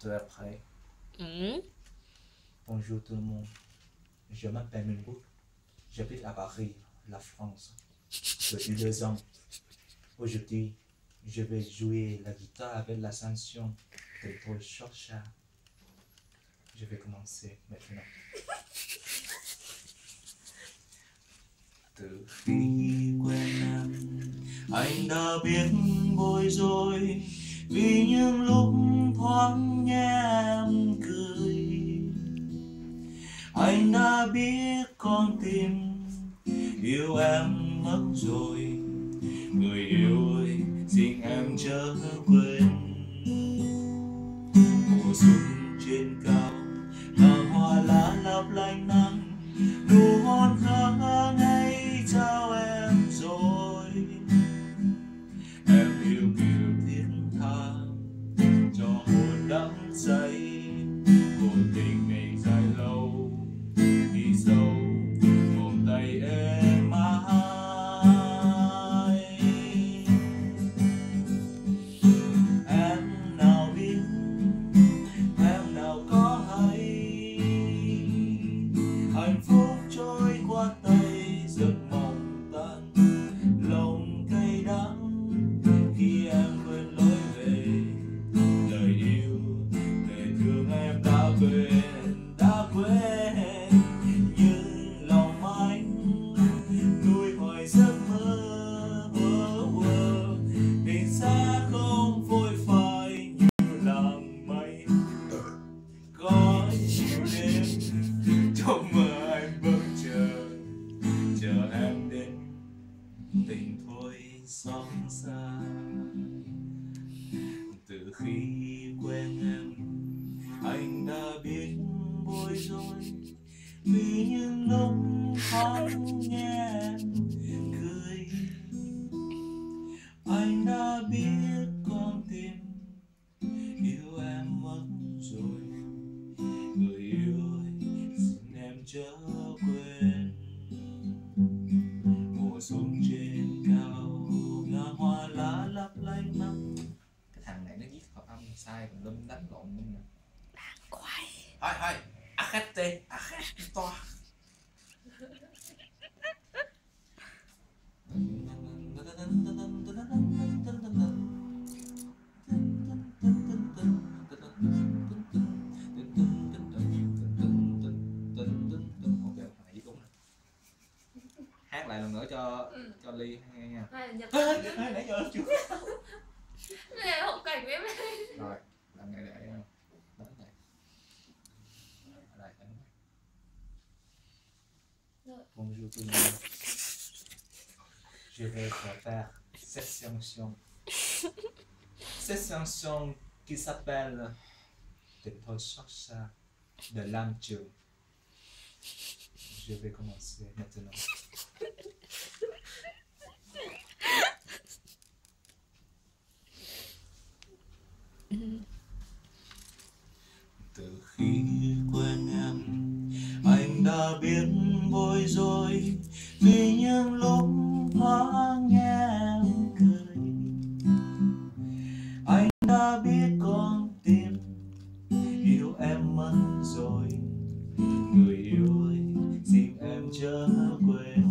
Tu es prêt? Ừ. Bonjour tout le monde. Je m'appelle Minbouk. J'habite à Paris, la France, depuis 2 ans. Aujourd'hui, je vais jouer la guitare avec la chanson de Paul Chorcha. Je vais commencer maintenant. Từ khi quen anh đã biết bối rối vì những lúc thoáng nghe em cười. Anh đã biết con tim yêu em mất rồi. Người yêu ơi, xin em chớ quên. Mùa xuân trên cao, ngàn hoa lá lấp lánh nắng, nụ hôn thơ ngây trao em rồi. Em yêu kiều thiết tha cho hồn đắm say, cuộc tình này dài lâu đi sâu vòng tay em mãi. Em nào biết, em nào có hay, hạnh phúc trôi qua tay giấc mộng tan, lòng cay đắng khi em quên lối về. Lời yêu, lời thương em đã quên, đã quên. Nhưng lòng anh nuôi hoài giấc mơ. Tình xa không phôi phai như làng mây, có chiều đêm trong mơ anh vẫn chờ em đến. Tình thôi xót xa. Từ khi quen em, anh đã biết bối rối vì những lúc thoáng nghe em cười. Anh đã biết con tim yêu em mất rồi. Người yêu ơi, xin em chớ quên. Mùa xuân trên cao, ngàn hoa lá lấp lánh nắng. Cái thằng này nó viết hợp âm sai còn lâm đánh lộn luôn nè. Đang quay. Thôi, akate, to. Hát lại lần nữa cho Ly nghe nha. Nãy giờ chưa. Cái này là hậu cảnh với em. Rồi, lần này để đến này. Ở đây đánh. Bonjour tout le monde. Je vais vous faire cette chanson. Cette chanson qui s'appelle De Paul Chorcha de Lam Trường. Je vais commencer maintenant. Từ khi quen em, anh đã biết bối rối vì những lúc thoáng nghe em cười. Anh đã biết con tim yêu em mất rồi. Người yêu ơi, xin em chớ quên.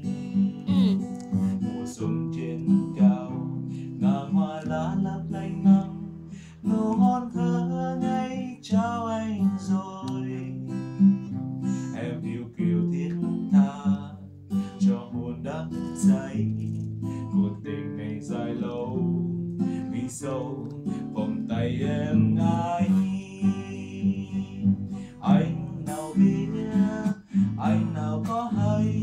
Mùa xuân trên cao, ngàn hoa lá lấp lánh nắng, nụ hôn thơ ngây trao anh rồi. Em yêu kiều thiết tha cho hồn đắm say, cuộc tình này dài lâu đi sâu vòng tay em ai. Anh nào biết, anh nào có hay,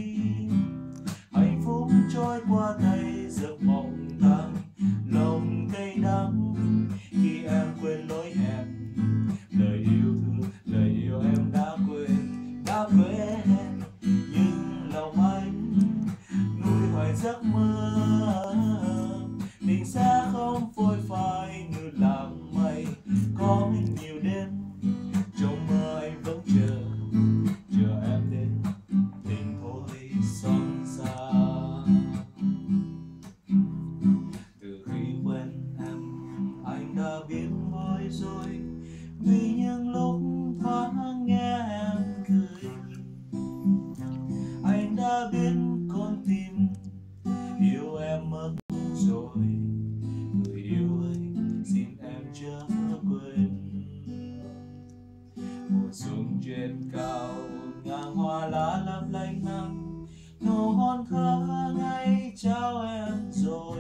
hạnh phúc trôi qua tay giấc mộng tan, lòng cay đắng khi em quên lối hẹn. Lời yêu thương, lời yêu em đã quên, đã quên. Nhưng lòng anh nuôi hoài giấc mơ. Tình xa không phôi phai như làng mây, có nhiều đêm trong mơ anh vẫn chờ em đến. Tình thôi xót xa. Từ khi quen em, anh đã biết bối rối vì những lúc thoáng nghe em cười. Anh đã biết con tim yêu em mất rồi, người yêu ơi xin em chớ quên. Mùa xuân trên cao ngàn hoa lá lấp lánh nắng, nụ hôn thơ ngây trao em rồi.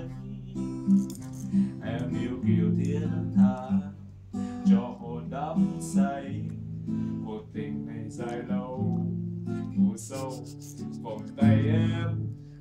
Em yêu kiều thiết tha cho hồn đắm say, cuộc tình này dài lâu ngủ sâu vòng tay em